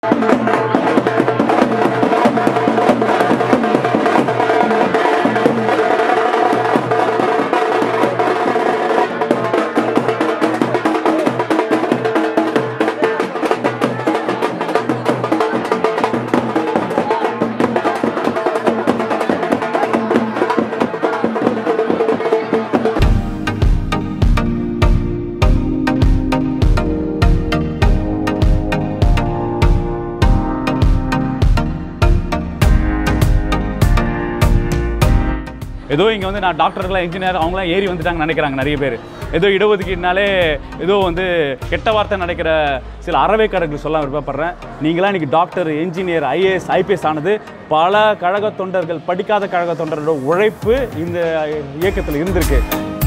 ஏதோ இங்கே வந்து நான் டாக்டர்களாக இன்ஜினியர் அவங்களாம் ஏறி வந்துட்டாங்கன்னு நினைக்கிறாங்க நிறைய பேர். ஏதோ இடஒதுக்கீடுனாலே ஏதோ வந்து கெட்ட வார்த்தை நினைக்கிற சில அறவைக்காரர்கள் சொல்ல விருப்பப்படுறேன். நீங்களாம் இன்றைக்கி டாக்டர், இன்ஜினியர், ஐஏஎஸ், ஐபிஎஸ் ஆனது பல கழக தொண்டர்கள், படிக்காத கழக தொண்டர்களோட உழைப்பு இந்த இயக்கத்தில் இருந்திருக்கு.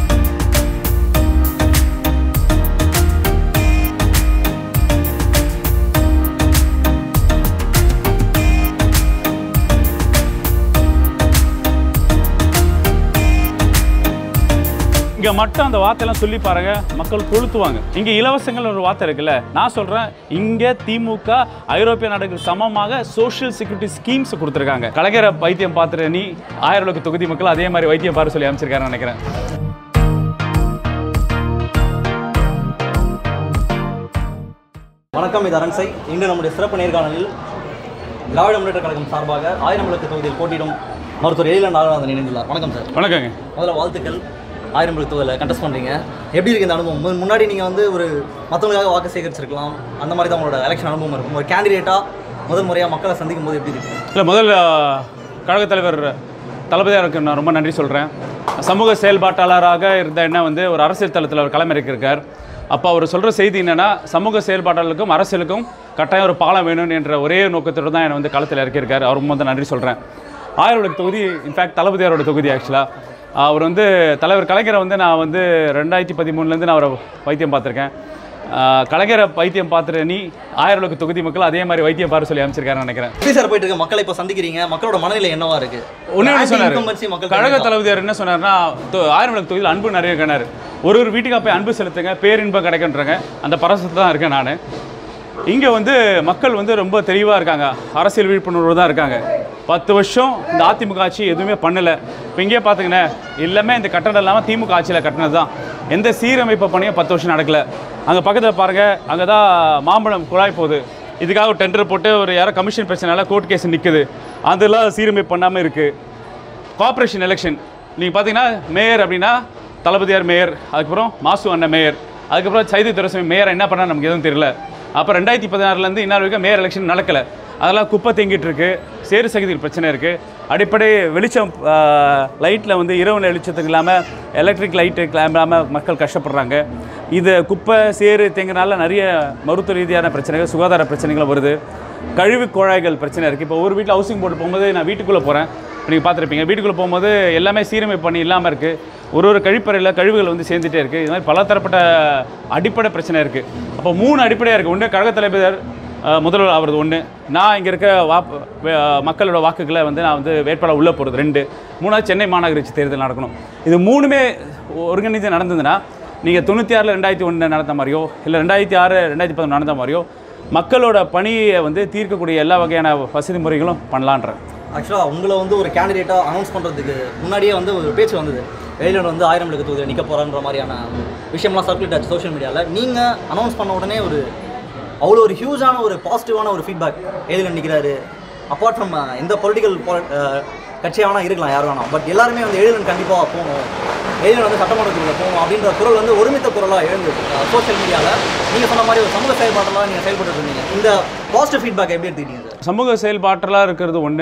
இங்கே மட்டும் அந்த வார்த்தையெல்லாம் சொல்லி பாருங்க, மக்கள் கொளுத்துவாங்க. இங்கே இலவசங்கள் ஒரு வார்த்தை இருக்குல்ல, நான் சொல்கிறேன், இங்கே திமுக ஐரோப்பிய நாடுகள் சமமாக சோஷியல் செக்யூரிட்டி ஸ்கீம்ஸ் கொடுத்துருக்காங்க. கலைஞரை வைத்தியம் பார்த்துட்டு நீ 1000 தொகுதி மக்கள் அதே மாதிரி வைத்தியம் பாரு சொல்லி அமைச்சிருக்காருன்னு நினைக்கிறேன். வணக்கம், இது அரண்சை. இன்று நம்முடைய சிறப்பு நேர்காணலில் திராவிட முன்னேற்ற கழகம் சார்பாக 1000 தொகுதியில் போட்டியிடும் மருத்துவர் எழிலன் நாகநாதன் இணைந்துள்ளார். வணக்கம் சார். வணக்கங்க. முதல்ல வாழ்த்துக்கள். 1000 தொகுதியில் கண்டெஸ்ட் பண்ணுறீங்க. எப்படி இருக்குது இந்த அனுபவம்? முன்னாடி நீங்கள் வந்து ஒரு மற்றவங்களுக்காக வாக்கு சேகரிச்சிருக்கலாம், அந்த மாதிரி தான் உங்களோட எலெக்ஷன் அனுபவம் இருக்கும். ஒரு கேண்டிடேட்டாக முதல் முறையாக மக்களை சந்திக்கும் போது எப்படி இருக்குது? இல்லை, முதல் கழகத் தலைவர் தளபதியாருக்கு நான் ரொம்ப நன்றி சொல்கிறேன். சமூக செயல்பாட்டாளராக இருந்த என்ன வந்து ஒரு அரசியல் தளத்தில் அவர் களமிறக்கியிருக்கார். அப்போ அவர் சொல்கிற செய்தி என்னென்னா, சமூக செயல்பாட்டாளர்களுக்கும் அரசியலுக்கும் கட்டாயம் ஒரு பாலம் வேணும் என்ற ஒரே நோக்கத்தோடு தான் என்னை வந்து களத்தில் இறக்கியிருக்கார். அவருக்கு வந்து நன்றி சொல்கிறேன். 1000 தொகுதி இன்ஃபேக்ட் தளபதியாரோட தொகுதி. ஆக்சுவலாக அவர் வந்து தலைவர் கலைஞரை வந்து நான் வந்து 2013 நான் அவரை வைத்தியம் பார்த்துருக்கேன். கலைஞரை வைத்தியம் பார்த்துட்டு நீ 1000 தொகுதி மக்கள் அதே மாதிரி வைத்தியம் பாரு சொல்லி அமைச்சிருக்காருன்னு நினைக்கிறேன். எப்படி சார் போயிட்டு இருக்கு? மக்களை இப்போ சந்திக்கிறீங்க, மக்களோட மனநிலை என்னவா இருக்குது? ஒன்று சொன்னார் கழக தளபதியார் என்ன சொன்னார்னா, 1000 தொகுதியில் அன்பு நிறைய இருக்கார். ஒரு வீட்டுக்காக போய் அன்பு செலுத்துங்க, பேரின்பம் கிடைக்குன்றாங்க. அந்த பரசத்தை தான் இருக்கேன் நான். இங்கே வந்து மக்கள் வந்து ரொம்ப தெளிவாக இருக்காங்க, அரசியல் விழிப்புணர்வு தான் இருக்காங்க. 10 வருஷம் இந்த அதிமுக ஆட்சி எதுவுமே பண்ணலை. இப்போ இங்கே பார்த்துக்கினே எல்லாமே இந்த கட்டணம் இல்லாமல் திமுக ஆட்சியில் கட்டினது தான். எந்த சீரமைப்பு பணியும் 10 வருஷம் நடக்கலை. அங்கே பக்கத்தில் பாருங்கள், அங்கே தான் மாம்பழம் குழாய் போகுது. இதுக்காக ஒரு டெண்டர் போட்டு ஒரு யாரோ கமிஷன் பிரச்சனைனால கோர்ட் கேஸ் நிற்குது. அதெல்லாம் சீரமைப்பு பண்ணாமல் இருக்குது. கார்பரேஷன் எலெக்ஷன் நீங்கள் பார்த்தீங்கன்னா, மேயர் அப்படின்னா தளபதியார் மேயர், அதுக்கப்புறம் மாசு அண்ணன் மேயர், அதுக்கப்புறம் சைதை துரைசாமி மேயர் என்ன பண்ணால் நமக்கு எதுவும் தெரியல. அப்போ 2016 இன்னொரு வரைக்கும் மேயர் எலெக்ஷன் நடக்கலை. அதெல்லாம் குப்பை தேங்கிட்டு இருக்குது, சேறு சகதியில் பிரச்சனை இருக்குது. அடிப்படை வெளிச்சம் லைட்டில் வந்து இரவு வெளிச்சத்துக்கு இல்லாமல் எலக்ட்ரிக் லைட்டு இல்லாமல் மக்கள் கஷ்டப்படுறாங்க. இது குப்பை சேறு தேங்கினால நிறைய மருத்துவ ரீதியான பிரச்சனைகள், சுகாதார பிரச்சனைகள் வருது. கழிவு குழாய்கள் பிரச்சனை இருக்குது. இப்போ ஒரு வீட்டில் ஹவுசிங் போர்டு போகும்போது நான் வீட்டுக்குள்ளே போகிறேன், நீங்கள் பார்த்துருப்பீங்க. வீட்டுக்குள்ளே போகும்போது எல்லாமே சீரமைப்பு பண்ணி இல்லாமல் இருக்குது. ஒரு கழிப்பறையில் கழிவுகள் வந்து சேர்ந்துட்டே இருக்குது. இது மாதிரி பல தரப்பட்ட அடிப்படை பிரச்சனை இருக்குது. அப்போ 3 அடிப்படையாக இருக்குது. ஒன்று கழக தலைவர் முதல்வர் ஆகிறது, ஒன்று நான் இங்கே இருக்க மக்களோட வாக்குகளை வந்து நான் வந்து வேட்பாளர் உள்ளே போகிறது, 2. 3வது சென்னை மாநகராட்சி தேர்தல் நடக்கணும். இது 3மே ஒருங்கிணைந்து நடந்ததுன்னா நீங்கள் 96 2001 நடந்த மாதிரியோ இல்லை 2006 2011 நடந்த மாதிரியோ மக்களோட பணியை வந்து தீர்க்கக்கூடிய எல்லா வகையான வசதி முறைகளும் பண்ணலான்றேன். ஆக்சுவலாக உங்களை வந்து ஒரு கேண்டிடேட்டாக அனௌன்ஸ் பண்ணுறதுக்கு முன்னாடியே வந்து ஒரு பேச்சு வந்தது, எழிலன் வந்து 1000 தொகுதியில் நிற்க போகிறான்ற மாதிரியான விஷயம்லாம் சர்க்குலேட் ஆச்சு சோஷியல் மீடியாவில். நீங்கள் அனௌன்ஸ் பண்ண உடனே ஒரு அவ்வளோ ஒரு ஹியூஜான ஒரு பாசிட்டிவான ஒரு ஃபீட்பேக், எழிலன் நிற்கிறாரு. அப்பார்ட் ஃப்ரம் எந்த பொலிட்டிக்கல் கட்சியாக வேணால் இருக்கலாம், யார் வேணாம், பட் எல்லாருமே வந்து எழிலன் கண்டிப்பாக போகணும், எழிலன் வந்து சட்டமன்றத்துக்குள்ளே போகணும் அப்படின்ற குரல் வந்து ஒருமித்த குரலாக எழுந்து சோஷியல் மீடியாவில். நீங்கள் சொன்ன மாதிரி ஒரு சமூக செயல்பாட்டெல்லாம் நீங்கள் செயல்பட்டு இருந்தீங்க. இந்த பாசிட்டிவ் ஃபீட்பேக் எப்படி எடுத்துக்கிட்டீங்க சார்? சமூக செயல்பாட்டெல்லாம் இருக்கிறது ஒன்று,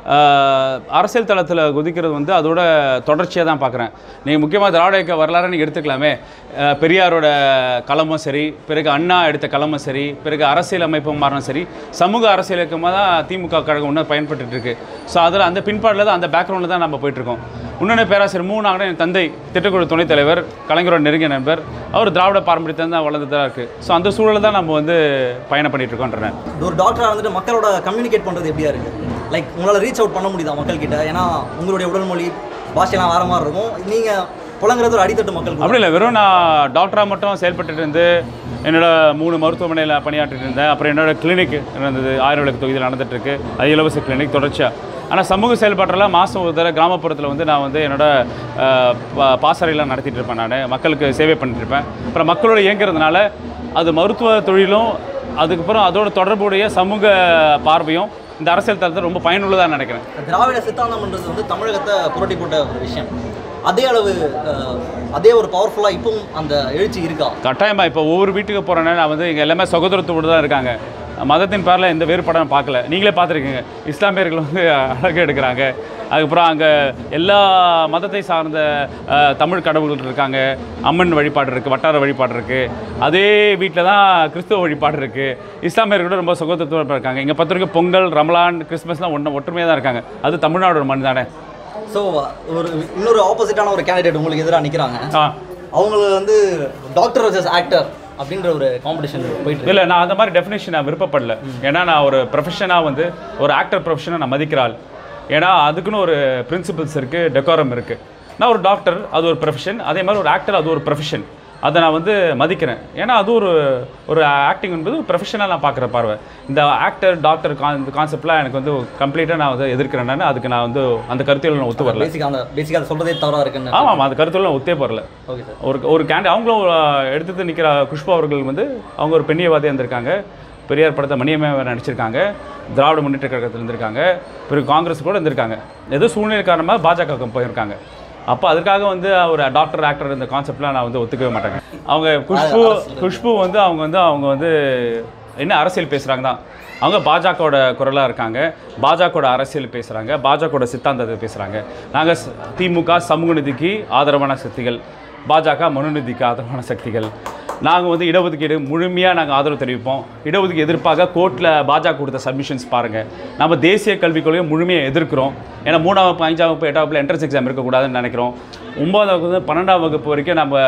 அரசியல் தளத்தில் குதிக்கிறது வந்து அதோட தொடர்ச்சியாக தான் பார்க்குறேன். நீங்கள் முக்கியமாக திராவிட இயக்க வரலாறு நீங்கள் எடுத்துக்கலாமே. பெரியாரோட களமும் சரி, பிறகு அண்ணா எடுத்த களமும் சரி, பிறகு அரசியல் அமைப்பும் மாறினும் சரி, சமூக அரசியல் இயக்கமாக தான் திமுக கழகம் ஒன்று பயன்பட்டு இருக்கு. ஸோ அதில் அந்த பின்பாடில் தான், அந்த பேக்ரவுண்டில் தான் நம்ம போயிட்டுருக்கோம். இன்னொன்று பேராசிரியர் மூணாக என் தந்தை திட்டக்குழு துணைத் தலைவர், கலைஞரோட நெருங்கிய நண்பர், அவர் திராவிட பாரம்பரியத்தை தான் வளர்ந்து தான் இருக்குது. ஸோ அந்த சூழலை தான் நம்ம வந்து பயணம் பண்ணிகிட்டு இருக்கோன்றேன். ஒரு டாக்டராக வந்துட்டு மக்களோட கம்யூனிகேட் பண்ணுறது எப்படியா இருக்குது? லைக் உங்களால் ரீச் அவுட் பண்ண முடியுதா மக்கள்கிட்ட? ஏன்னா உங்களுடைய உடல் மொழி பாஷையெல்லாம் வேறு மாதிரி இருக்கும். நீங்கள் புலங்கிறது ஒரு அடித்தட்டு மக்கள். அப்படி இல்லை, வெறும் நான் டாக்டராக மட்டும் செயல்பட்டு இருந்து என்னோட 3 மருத்துவமனையில் பணியாற்றிட்டு இருந்தேன். அப்புறம் என்னோட கிளினிக் இருந்தது, 1000 விளக்கு தொகுதியில் நடந்துகிட்ருக்கு. அது இலவச கிளினிக் தொடர்ச்சியாக. ஆனால் சமூக செயல்பாட்டெல்லாம் மாதம் ஒரு தடவை கிராமப்புறத்தில் வந்து நான் வந்து என்னோட பாசறையெல்லாம் நடத்திட்டு இருப்பேன். நான் மக்களுக்கு சேவை பண்ணிட்டுருப்பேன். அப்புறம் மக்களோட இயங்கிறதுனால அது மருத்துவ தொழிலும் அதுக்கப்புறம் அதோட தொடர்புடைய சமூக பார்வையும் இந்த அரசியல் தளத்தில் ரொம்ப பயனுள்ளதாக நினைக்கிறேன். திராவிட சித்தாந்தம்ன்றது வந்து தமிழகத்தை புரட்டி போட்ட ஒரு விஷயம். அதே அளவு அதே ஒரு பவர்ஃபுல்லாக இப்பவும் அந்த எழுச்சி இருக்கா? கட்டாயமாக. இப்போ ஒவ்வொரு வீட்டுக்கு போகிறேன்னா நான் வந்து இங்கே எல்லாமே சகோதரத்தோடு தான் இருக்காங்க. மதத்தின் பேரில் எந்த வேறுபாடும் பார்க்கல. நீங்களே பார்த்துருக்கீங்க, இஸ்லாமியர்கள் வந்து அழகு எடுக்கிறாங்க. அதுக்கப்புறம் அங்கே எல்லா மதத்தை சார்ந்த தமிழ் கடவுள்கள் இருக்காங்க. அம்மன் வழிபாடு இருக்குது, வட்டார வழிபாடு இருக்குது. அதே வீட்டில் தான் கிறிஸ்துவ வழிபாடு இருக்குது. இஸ்லாமியர்களோட ரொம்ப சகோதரத்தோடு இருக்காங்க. இங்கே பத்திரிக்கை பொங்கல், ரமலான், கிறிஸ்மஸ்லாம் ஒற்றுமையாக தான் இருக்காங்க. அது தமிழ்நாடோட மண் தானே. ஸோ இன்னொரு ஆப்போசிட்டான ஒரு கேண்டிடேட் உங்களுக்கு எதிராக நிற்கிறாங்க. அவங்களுக்கு வந்து டாக்டர் வர்சஸ் ஆக்டர் அப்படின்ற ஒரு காம்படிஷன் போயிட்டு இல்லை. நான் அந்த மாதிரி டெஃபினேஷன் நான் விருப்பப்படல. ஏன்னா நான் ஒரு ப்ரொஃபஷனாக வந்து ஒரு ஆக்டர் ப்ரொஃபஷனை நான் மதிக்கிறாள். ஏன்னா அதுக்குன்னு ஒரு பிரின்சிபல்ஸ் இருக்குது, டெக்கோரம் இருக்குது. நான் ஒரு டாக்டர், அது ஒரு ப்ரொஃபஷன். அதே மாதிரி ஒரு ஆக்டர், அது ஒரு ப்ரொஃபஷன். அதை நான் வந்து மதிக்கிறேன். ஏன்னா அது ஒரு ஆக்டிங் என்பது ப்ரொஃபஷனாக நான் பார்க்குற பார்வை. இந்த ஆக்டர் டாக்டர் இந்த கான்செப்ட்லாம் எனக்கு வந்து கம்ப்ளீட்டாக நான் வந்து எதிர்க்கிறேன். நான் அதுக்கு நான் வந்து அந்த கருத்தில் நான் ஒத்து வரல. பேசிக்காக அதை சொல்கிறதே தவறாக இருக்குன்னு. ஆமாம், அந்த கருத்தில் நான் ஒத்தே வரல. Okay sir. ஒரு அவங்களும் எடுத்து நிற்கிற குஷ்பு அவர்கள் வந்து அவங்க ஒரு பெண்ணியவாதியாக இருந்திருக்காங்க. பெரியார் படத்தை மணியம்மை நடிச்சிருக்காங்க. திராவிட முன்னேற்ற கழகத்தில் இருந்திருக்காங்க. பிறகு காங்கிரஸ் கூட இருந்திருக்காங்க. ஏதோ சூழ்நிலை காரணமாக பாஜக போயிருக்காங்க. அப்போ அதுக்காக வந்து ஒரு டாக்டர் ஆக்டர் இந்த கான்செப்ட்லாம் நான் வந்து ஒத்துக்கவே மாட்டேங்க. அவங்க குஷ்பு வந்து அவங்க வந்து என்ன அரசியல் பேசுகிறாங்க தான். அவங்க பாஜகவோட குரலாக இருக்காங்க. பாஜகவோட அரசியல் பேசுகிறாங்க. பாஜகவோட சித்தாந்தத்தை பேசுகிறாங்க. நாங்கள் திமுக சமூக நீதிக்கு ஆதரவான சக்திகள், பாஜக மனுநீதிக்கு ஆதரவான சக்திகள். நாங்கள் வந்து இடஒதுக்கீடு முழுமையாக நாங்கள் ஆதரவு தெரிவிப்போம். இடஒதுக்கீடு எதிர்ப்பாக கோர்ட்டில் பாஜக கொடுத்த சப்மிஷன்ஸ் பாருங்கள். நம்ம தேசிய கல்விக் கொள்கையை முழுமையாக எதிர்க்கிறோம். ஏன்னா 3ஆம் வகுப்பு 5ஆம் வகுப்பு 8ஆம் வகுப்பில் என்ட்ரன்ஸ் எக்ஸாம் இருக்கக்கூடாதுன்னு நினைக்கிறோம். 9ஆம் வகுப்பு 12ஆம் வகுப்பு வரைக்கும் நம்ம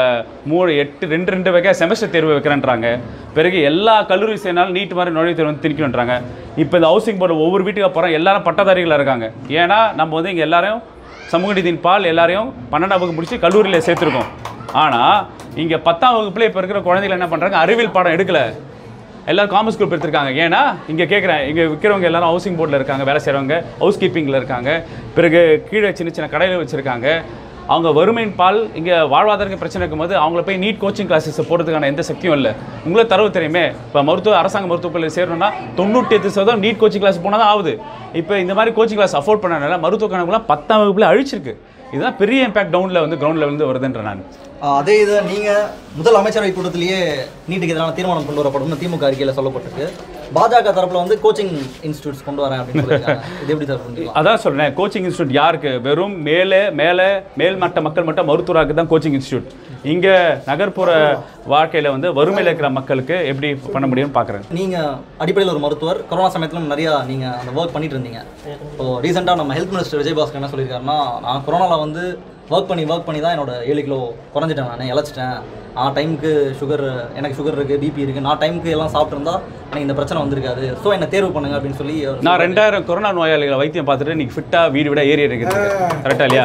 2 வகை செமஸ்டர் தேர்வு வைக்கிறேன்றாங்க. பிறகு எல்லா கல்லூரி சேர்னாலும் நீட் மாதிரி நுழைவுத் தேர்வு வந்து திணிக்கணுன்றாங்க. இப்போ இந்த ஹவுசிங் போர்டு ஒவ்வொரு வீட்டுக்கு போகிறோம், எல்லாரும் பட்டதாரிகளாக இருக்காங்க. ஏன்னா நம்ம வந்து இங்கே எல்லாரையும் சமூக நீதியின் பால் எல்லாரையும் 12ஆம் வகுப்பு முடித்து கல்லூரியில் சேர்த்துருக்கோம். ஆனால் இங்கே 10ஆம் வகுப்புல இப்போ இருக்கிற குழந்தைகள் என்ன பண்ணுறாங்க, அறிவியல் பாடம் எடுக்கலை, எல்லோரும் காமர்ஸ் குரூப் எடுத்திருக்காங்க. ஏன்னா இங்கே கேட்குறேன், இங்கே விற்கிறவங்க எல்லாரும் ஹவுசிங் போர்டில் இருக்காங்க, வேலை செய்கிறவங்க ஹவுஸ் கீப்பிங்கில் இருக்காங்க. பிறகு கீழே சின்ன சின்ன கடையில் வச்சுருக்காங்க. அவங்க வறுமையின் பால் இங்கே வாழ்வாதார பிரச்சனை இருக்கும்போது அவங்கள போய் நீட் கோச்சிங் கிளாஸஸ் போடுறதுக்கான எந்த சக்தியும் இல்லை. உங்களுக்கு தரவு தெரியுமே, இப்போ அரசாங்க மருத்துவக் கல்லூரியில் சேரணும்னா 98% நீட் கோச்சிங் கிளாஸ் போனால் தான் ஆகுது. இப்போ இந்த மாதிரி கோச்சிங் கிளாஸ் அஃபோர்ட் பண்ணனால மருத்துவ கணக்குலாம் 10ஆம் வகுப்புல அழிச்சிருக்கு. இதுதான் பெரிய இம்பாக்ட் டவுனில் வந்து கிரவுண்ட் லெவலில் வருதுன்ற நான். அதே இதை நீங்கள் முதல் அமைச்சரவை கூட்டத்திலேயே நீட்டுக்கு எதிரான தீர்மானம் கொண்டு வரப்படும் திமுக அறிக்கையில் சொல்லப்பட்டிருக்கு. பாஜக தரப்பில் வந்து கோச்சிங் இன்ஸ்டியூட்ஸ் கொண்டு வரேன் அப்படின்னு சொல்லியிருக்காங்க. இது எப்படி சார் புரிஞ்சுக்கலாம்? அதான் சொல்கிறேன், கோச்சிங் இன்ஸ்டியூட் யாருக்கு? வெறும் மேல்மட்ட மக்கள் மட்டும் மருத்துவராக தான் கோச்சிங் இன்ஸ்டியூட். இங்கே நகர்ப்புற வாழ்க்கையில் வந்து வறுமையில் இருக்கிற மக்களுக்கு எப்படி பண்ண முடியும்னு பார்க்குறேன். நீங்கள் அடிப்படையில் ஒரு மருத்துவர், கொரோனா சமயத்தில் நிறையா நீங்கள் அந்த ஒர்க் பண்ணிட்டு இருந்தீங்க. இப்போது ரீசெண்டாக நம்ம ஹெல்த் மினிஸ்டர் விஜயபாஸ்கர் என்ன சொல்லியிருக்காருன்னா, நான் கொரோனாவில் வந்து ஒர்க் பண்ணி தான் என்னோட 7 கிலோ குறைஞ்சிட்டேன், நான் இழைச்சிட்டேன். டைமுக்கு எனக்கு சுகர் இருக்குது, பிபி இருக்குது, நான் டைமுக்கு எல்லாம் சாப்பிட்ருந்தா எனக்கு இந்த பிரச்சனை வந்திருக்காது. ஸோ என்னை தேர்வு பண்ணுங்க அப்படின்னு சொல்லி நான் 2000 கொரோனா நோயாளிகளை வைத்தியம் பார்த்துட்டு நீங்கள் ஃபிட்டாக வீடு விட ஏறி இருக்குது. கரெக்டாக இல்லையா?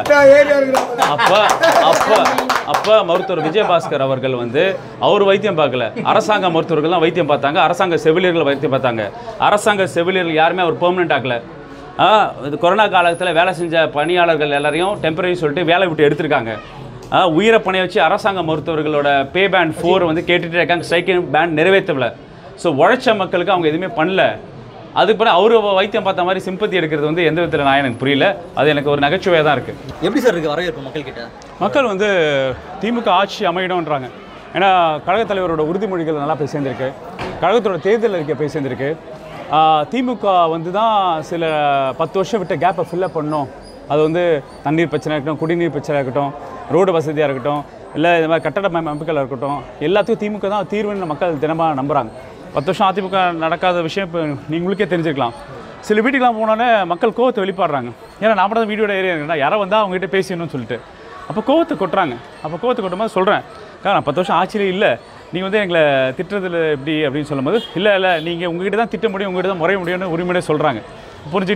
அப்போ மருத்துவர் விஜயபாஸ்கர் அவர்கள் வந்து அவர் வைத்தியம் பார்க்கல, அரசாங்க மருத்துவர்கள் தான் வைத்தியம் பார்த்தாங்க. அரசாங்க செவிலியர்கள் வைத்தியம் பார்த்தாங்க. அரசாங்க செவிலியர்கள் யாருமே அவர் பெர்மனெண்ட் ஆகலை. இது கொரோனா காலத்தில் வேலை செஞ்ச பணியாளர்கள் எல்லாரையும் டெம்பரரி சொல்லிட்டு வேலை விட்டு எடுத்திருக்காங்க. உயிரை பணியை வச்சு அரசாங்க மருத்துவர்களோட பே பேண்ட் 4 வந்து கேட்டுகிட்டே இருக்காங்க. Striking pant நிறைவேற்றல. ஸோ உழைச்ச மக்களுக்கு அவங்க எதுவுமே பண்ணல. அதுக்கு பிறகு அவர் வைத்தியம் பார்த்த மாதிரி சிம்பத்தி எடுக்கிறது வந்து எந்த விதத்தில் நான் எனக்கு புரியல. அது எனக்கு ஒரு நகைச்சுவையாக தான் இருக்குது. எப்படி சார் இருக்குது வரவேற்பு மக்கள்கிட்ட? மக்கள் வந்து திமுக ஆட்சி அமையணுன்றாங்க. ஏன்னா கழகத் தலைவரோட உறுதிமொழிகள் நல்லா போய் சேர்ந்துருக்கு. கழகத்தோட தேர்தல் அறிக்கை போய் சேர்ந்துருக்கு. திமுக வந்து தான் சில 10 வருஷம் விட்ட கேப்பை ஃபில்லப் பண்ணணும். அது வந்து தண்ணீர் பிரச்சனை இருக்கட்டும், குடிநீர் பிரச்சனை இருக்கட்டும், ரோடு வசதியாக இருக்கட்டும், இல்லை இந்த மாதிரி கட்டட அமைப்புகள் இருக்கட்டும், எல்லாத்துக்கும் திமுக தான் தீர்வுன்னு மக்கள் தினமாக நம்புகிறாங்க. 10 வருஷம் அதிமுக நடக்காத விஷயம் இப்போ நீங்களுக்கே தெரிஞ்சுக்கலாம். சில வீட்டுக்கெலாம் போனோன்னே மக்கள் கோவத்தை வெளிப்பாடுறாங்க. ஏன்னா நான் தான் வீடியோட ஏரியா இருக்கேன், யாரை வந்தால் அவங்ககிட்ட பேசணும்னு சொல்லிட்டு அப்போ கோவத்தை கொட்டுறாங்க. அப்போ கோவத்தை கொட்டும்போது சொல்கிறேன், நான் 10 வருஷம் ஆட்சியிலே இல்லை, நீங்கள் வந்து எங்களை திட்டுறதுல எப்படி அப்படின்னு சொல்லும்போது, இல்லை நீங்கள் உங்ககிட்ட தான் திட்ட முடியும், உங்கள்கிட்ட தான் முறைய முடியும்னு உரிமையோட சொல்கிறாங்க. புரிஞ்சுட்டு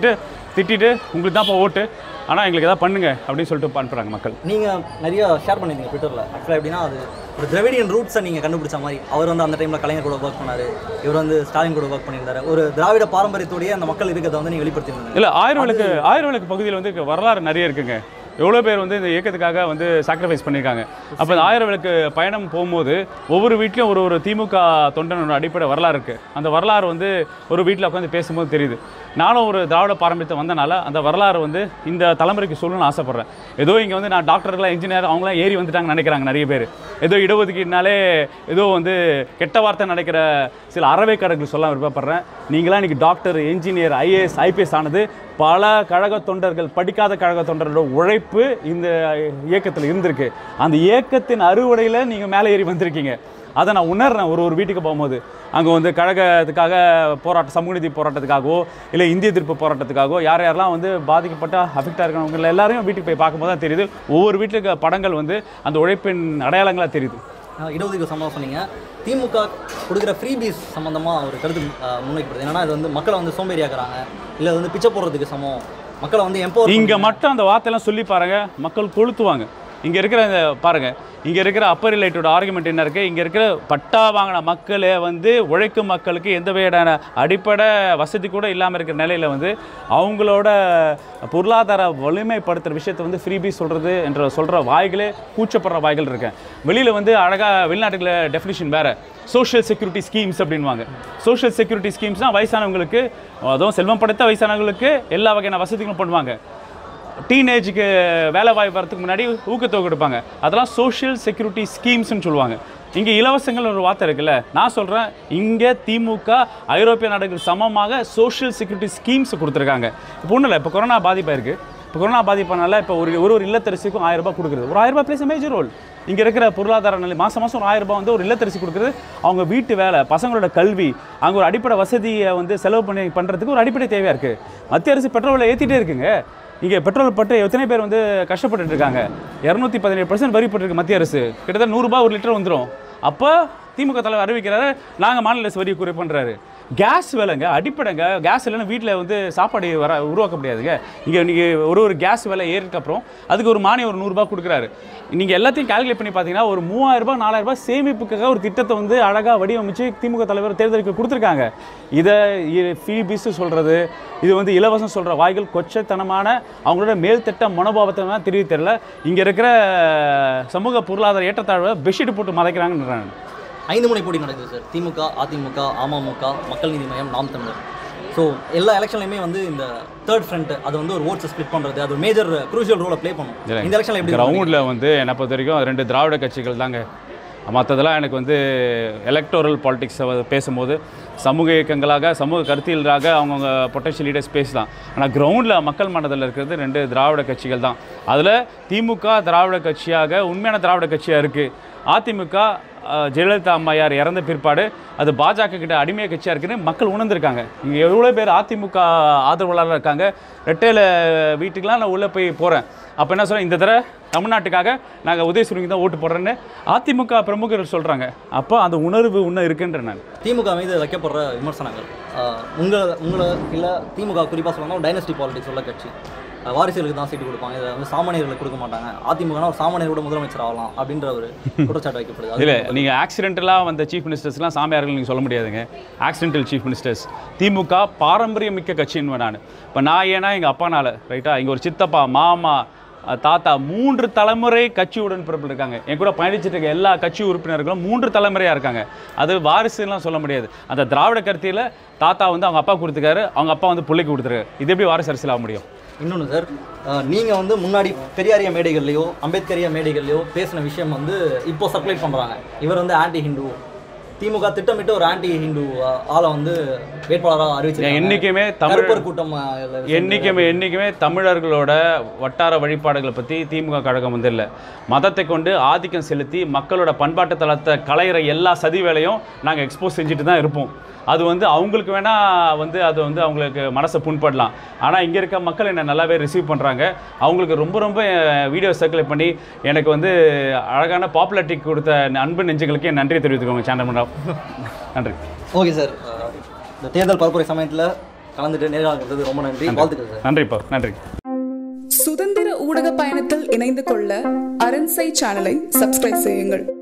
திட்டிட்டு உங்களுக்கு தான்ப்பா ஓட்டு, ஆனால் எங்களுக்கு எதாவது பண்ணுங்க அப்படின்னு சொல்லிட்டு அனுப்புகிறாங்க மக்கள். நீங்கள் நிறைய ஷேர் பண்ணியிருந்தீங்க ட்விட்டரில். ஆக்சுவலாக எப்படின்னா அது ஒரு திராவிடியன் ரூட்ஸை நீங்கள் கண்டுபிடிச்ச மாதிரி. அவர் வந்து அந்த டைமில் கலைஞர் கூட ஒர்க் பண்ணார், இவர் வந்து ஸ்டாலின் கூட ஒர்க் பண்ணியிருந்தாரு. ஒரு திராவிட பாரம்பரியத்தோடைய அந்த மக்கள் இருக்கிறத வந்து நீங்கள் வெளிப்படுத்தியிருந்தீங்க. இல்லை, ஆயிரம் விளக்கு பகுதியில் வந்து வரலாறு நிறைய இருக்குங்க. எவ்வளோ பேர் வந்து இந்த இயக்கத்துக்காக வந்து சாக்ரிஃபைஸ் பண்ணியிருக்காங்க. அப்போ இந்த 1000 விளக்கு பயணம் போகும்போது ஒவ்வொரு வீட்லையும் ஒரு திமுக தொண்டனோட அடிப்படை வரலாறு இருக்குது. அந்த வரலாறு வந்து ஒரு வீட்டில் உட்காந்து பேசும்போது தெரியுது. நானும் ஒரு திராவிட பாரம்பரியத்தை வந்தனால அந்த வரலாறு வந்து இந்த தலைமுறைக்கு சொல்லணும்னு ஆசைப்பட்றேன். ஏதோ இங்கே வந்து நான் டாக்டர்களாக இன்ஜினியர் அவங்களாம் ஏறி வந்துட்டாங்கன்னு நினைக்கிறாங்க நிறைய பேர். ஏதோ இடஒதுக்கீடுனாலே ஏதோ வந்து கெட்ட வார்த்தை நினைக்கிற சில அறவைக்காரர்கள் சொல்ல விருப்பப்படுறேன். நீங்களாம் இன்றைக்கி டாக்டர், இன்ஜினியர், ஐஏஎஸ், ஐபிஎஸ் ஆனது பல கழக தொண்டர்கள், படிக்காத கழக தொண்டர்களோட உழைப்பு இந்த இயக்கத்தில் இருந்திருக்கு. அந்த இயக்கத்தின் அறுவடையில் நீங்கள் மேலே ஏறி வந்திருக்கீங்க. அதை நான் உணர்றேன். ஒரு வீட்டுக்கு போகும்போது அங்கே வந்து கழகத்துக்காக போராட்டம், சமூக நீதி போராட்டத்துக்காகவோ இல்லை இந்திய எதிர்ப்பு போராட்டத்துக்காகவோ யாரெல்லாம் வந்து பாதிக்கப்பட்ட அஃபெக்டாக இருக்கிறவங்க எல்லாரையும் வீட்டுக்கு போய் பார்க்கும்போது தான் தெரியுது. ஒவ்வொரு வீட்டுக்கு படங்கள் வந்து அந்த உழைப்பின் அடையாளங்களாக தெரியுது. இடஒதுக்கீடு சம்பந்தமாக சொன்னீங்க. திமுக கொடுக்குற ஃப்ரீபீஸ் சம்மந்தமாக ஒரு கருத்து முன்வைக்கப்படுது. ஏன்னா இது வந்து மக்களை வந்து சோம்பேறியாக்குறாங்க, இல்லை வந்து பிச்சை போடுறதுக்கு சமம், மக்களை வந்து எம்பவர். இங்கே மட்டும் அந்த வார்த்தையெல்லாம் சொல்லி பாருங்கள், மக்கள் கொளுத்துவாங்க. இங்கே இருக்கிற இந்த பாருங்கள், இங்கே இருக்கிற அப்பர் ரிலேட்டோட ஆர்குமெண்ட் என்ன இருக்குது? இங்கே இருக்கிற பட்டா வாங்கின மக்களே வந்து உழைக்கும் மக்களுக்கு எந்த வகையான அடிப்படை வசதி கூட இல்லாமல் இருக்கிற நிலையில் வந்து அவங்களோட பொருளாதார வலிமைப்படுத்துகிற விஷயத்தை வந்து ஃப்ரீபீ சொல்கிறது என்ற சொல்கிற வாய்களே கூச்சப்படுற வாய்கள் இருக்கேன். வெளியில் வந்து அழகாக வெளிநாட்டுல டெஃபினிஷன் வேறு, சோஷியல் செக்யூரிட்டி ஸ்கீம்ஸ் அப்படின்வாங்க. சோஷியல் செக்யூரிட்டி ஸ்கீம்ஸ்னால் வயசானவங்களுக்கு, அதுவும் செல்வம் படைத்த வயசானவங்களுக்கு எல்லா வகையான வசதிகளும் பண்ணுவாங்க. டீனேஜுக்கு வேலை வாய்ப்பு வரதுக்கு முன்னாடி ஊக்கத்தொகை கொடுப்பாங்க. அதெல்லாம் சோஷியல் செக்யூரிட்டி ஸ்கீம்ஸ்னு சொல்லுவாங்க. இங்கே இலவசங்கள் ஒரு வார்த்தை இருக்குல்ல, நான் சொல்கிறேன் இங்கே திமுக ஐரோப்பிய நாடுகள் சமமாக சோஷியல் செக்யூரிட்டி ஸ்கீம்ஸ் கொடுத்துருக்காங்க. இப்போ ஒன்றும் இல்லை, இப்போ கொரோனா பாதிப்பாக இருக்குது. இப்போ கொரோனா பாதிப்பானால இப்போ ஒரு இல்லத்தரசிக்கும் 1000 ரூபாய் கொடுக்குறது. ஒரு 1000 ரூபாய் பிளேஸ் மேஜர் ரோல். இங்கே இருக்கிற பொருளாதார நிலை மாதம் ஒரு 1000 ரூபாய் வந்து ஒரு இல்லத்தரசி கொடுக்குறது. அவங்க வீட்டு வேலை, பசங்களோட கல்வி, அங்கே ஒரு அடிப்படை வசதியை வந்து செலவு பண்ணுறதுக்கு ஒரு அடிப்படை தேவையாக இருக்குது. மத்திய அரசு பெட்ரோலை ஏற்றிட்டே இருக்குங்க. இங்கே பெட்ரோல் பட்டு எத்தனை பேர் வந்து கஷ்டப்பட்டு இருக்காங்க. 217% வரி போட்டிருக்கு மத்திய அரசு. கிட்டத்தட்ட 100 ரூபாய் ஒரு லிட்டர் வந்துடும். அப்போ திமுக தலைவர் அறிவிக்கிறாரு, நாங்கள் மாநில அரசு வரி குறை பண்ணுறாரு. கேஸ் விலைங்க அடிப்படைங்க. கேஸ் இல்லைன்னா வீட்டில் வந்து சாப்பாடு உருவாக்க முடியாதுங்க. இங்கே நீங்கள் ஒரு கேஸ் விலை ஏறிக்கப்புறம் அதுக்கு ஒரு மானியம் ஒரு 100 ரூபாய் கொடுக்குறாரு. நீங்கள் எல்லாத்தையும் கால்குலேட் பண்ணி பார்த்தீங்கன்னா ஒரு 3000 ரூபாய் 4000 ரூபாய் சேமிப்புக்காக ஒரு திட்டத்தை வந்து அழகாக வடிவமைச்சு திமுக தலைவர் தேர்தலுக்கு கொடுத்துருக்காங்க. இதை ஃப்ரீபீஸ் சொல்கிறது, இது வந்து இலவசம் சொல்கிற வாய்கள் கொச்சத்தனமான அவங்களோட மேல்தட்ட மனோபாவத்தை தெரியல. இங்கே இருக்கிற சமூக பொருளாதார ஏற்றத்தாழ்வை பெட்ஷீட் போட்டு மறைக்கிறாங்கன்றாங்க. 5 முனை போட்டி நடக்குது சார். திமுக, அதிமுக, அமமுக, மக்கள் நீதி மையம், நாம் தமிழர். ஸோ எல்லா எலெக்ஷன்லையுமே வந்து இந்த தேர்ட் ஃப்ரண்ட் அது வந்து ஒரு ஓட்ஸை ஸ்பிளிட் பண்ணுறது, அது ஒரு மேஜர் க்ரூஷியல் ரோலை ப்ளே பண்ணும். இந்த எலெக்ஷனில் எப்படி கிரவுண்டில் வந்து என்னை பொறுத்த வரைக்கும் 2 திராவிட கட்சிகள் தாங்க. மற்றதெல்லாம் எனக்கு வந்து எலக்டோரல் பாலிடிக்ஸை பேசும்போது சமூக இயக்கங்களாக, சமூக கருத்தியலாக அவங்கவுங்க பொட்டன்ஷியல் லீடர்ஸ் பேசலாம். ஆனால் கிரவுண்டில் மக்கள் மனதில் இருக்கிறது 2 திராவிட கட்சிகள் தான். அதில் திமுக திராவிட கட்சியாக, உண்மையான திராவிட கட்சியாக இருக்குது. அதிமுக ஜெயலலிதா அம்மையார் இறந்த பிற்பாடு அது பாஜக கிட்ட அடிமைய கட்சியாக இருக்குன்னு மக்கள் உணர்ந்திருக்காங்க. இங்கே எவ்வளோ பேர் அதிமுக ஆதரவாளராக இருக்காங்க. ரெட்டையில வீட்டுக்கெலாம் நான் உள்ளே போய் போகிறேன். அப்போ என்ன சொல்கிறேன், இந்த தடவை தமிழ்நாட்டுக்காக நாங்கள் உதயசூரியனுக்கு தான் ஓட்டு போடுறேன்னு அதிமுக பிரமுகர்கள் சொல்கிறாங்க. அப்போ அந்த உணர்வு இன்னும் இருக்குன்ற நான் திமுக மீது வைக்கப்படுற விமர்சனங்கள் உங்களை இல்லை திமுக குறிப்பாக சொல்லணும் டைனஸ்டி பாலிடிக்ஸ் உள்ள கட்சி, வாரிசுகளுக்கு தான் சீட்டு கொடுப்பாங்க, இதை வந்து சாமானியர்களுக்கு கொடுக்க மாட்டாங்க, அதிமுகனா ஒரு சாமானியரோட முதலமைச்சர் ஆகலாம் அப்படின்ற ஒரு குற்றச்சாட்டு வைக்கப்படுது. இல்லை, நீங்கள் ஆக்சிடென்டலாக வந்த சீஃப் மினிஸ்டர்ஸ்லாம் சாமியார்கள் நீங்கள் சொல்ல முடியாதுங்க. Accidental chief ministers. திமுக பாரம்பரியம் மிக்க கட்சின்னு நான். இப்போ நான் ஏன்னா எங்கள் அப்பானால ரைட்டா, இங்கே ஒரு சித்தப்பா, மாமா, தாத்தா 3 தலைமுறை கட்சி உடன்பிறப்பில் இருக்காங்க. என் கூட பயணிச்சுட்டு இருக்க எல்லா கட்சி உறுப்பினர்களும் 3 தலைமுறையாக இருக்காங்க. அது வாரிசுலாம் சொல்ல முடியாது. அந்த திராவிட கருத்தியில் தாத்தா வந்து அவங்க அப்பா கொடுத்துருக்காரு, அவங்க அப்பா வந்து பிள்ளைக்கு கொடுத்துருக்காரு. இது எப்படி வாரிசு அரசியல் ஆக முடியும்? இன்னொன்று சார், நீங்கள் வந்து முன்னாடி பெரியாரிய மேடைகள்லையோ அம்பேத்கரிய மேடைகள்லையோ பேசின விஷயம் வந்து இப்போ சர்க்குலேட் பண்ணுறாங்க. இவர் வந்து ஆன்டி ஹிந்து, திமுக திட்டமிட்டு ஒரு ஆன்டி ஹிந்து ஆளை வந்து வேட்பாளராக அறிவிச்சிருக்காங்க. என்றைக்குமே தமிழர் கூட்டம், என்றைக்குமே தமிழர்களோட வட்டார வழிபாடுகளை பற்றி திமுக கழகம் வந்து இல்லை. மதத்தை கொண்டு ஆதிக்கம் செலுத்தி மக்களோட பண்பாட்டு தளத்தை களையிற எல்லா சதி வேலையும் நாங்கள் எக்ஸ்போஸ் செஞ்சுட்டு தான் இருப்போம். அது வந்து அவங்களுக்கு வேணால் வந்து அது வந்து அவங்களுக்கு மனசை புண்படலாம். ஆனால் இங்கே இருக்க மக்கள் என்னை நல்லாவே ரிசீவ் பண்ணுறாங்க. அவங்களுக்கு ரொம்ப வீடியோ சர்க்குலேட் பண்ணி எனக்கு வந்து அழகான பாப்புலாரிட்டி கொடுத்த அன்பு நெஞ்சுகளுக்கு என் நன்றியை தெரிவித்துக்கோங்க சேனல். நன்றி. ஓகே சார், இந்த தேர்தல் பரப்புரை சமயத்தில் கலந்துட்டு நேர்காணல் ரொம்ப நன்றி, வாழ்த்துக்கள் சார். நன்றிப்பா, நன்றி. சுதந்திர ஊடக பயணத்தில் இணைந்து கொள்ள அரண்சை சேனலை சப்ஸ்கிரைப் செய்யுங்கள்.